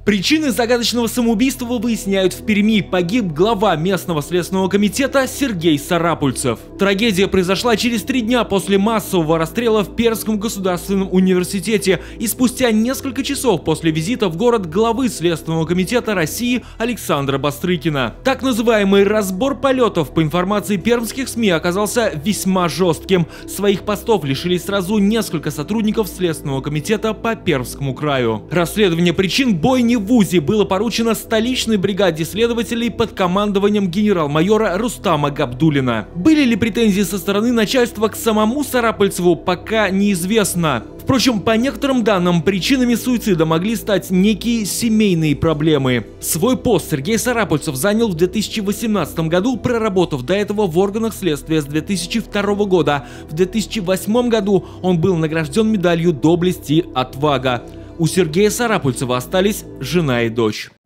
Причины загадочного самоубийства выясняют в Перми. Погиб глава местного следственного комитета Сергей Сарапульцев. Трагедия произошла через 3 дня после массового расстрела в Пермском государственном университете и спустя несколько часов после визита в город главы Следственного комитета России Александра Бастрыкина. Так называемый разбор полетов, по информации пермских СМИ, оказался весьма жестким. Своих постов лишились сразу несколько сотрудников Следственного комитета по Пермскому краю. Расследование причин бойни в ВУЗе было поручено столичной бригаде следователей под командованием генерал-майора Рустама Габдуллина. Были ли претензии со стороны начальства к самому Сарапульцеву, пока неизвестно. Впрочем, по некоторым данным, причинами суицида могли стать некие семейные проблемы. Свой пост Сергей Сарапульцев занял в 2018 году, проработав до этого в органах следствия с 2002 года. В 2008 году он был награжден медалью «Доблесть и отвага». У Сергея Сарапульцева остались жена и дочь.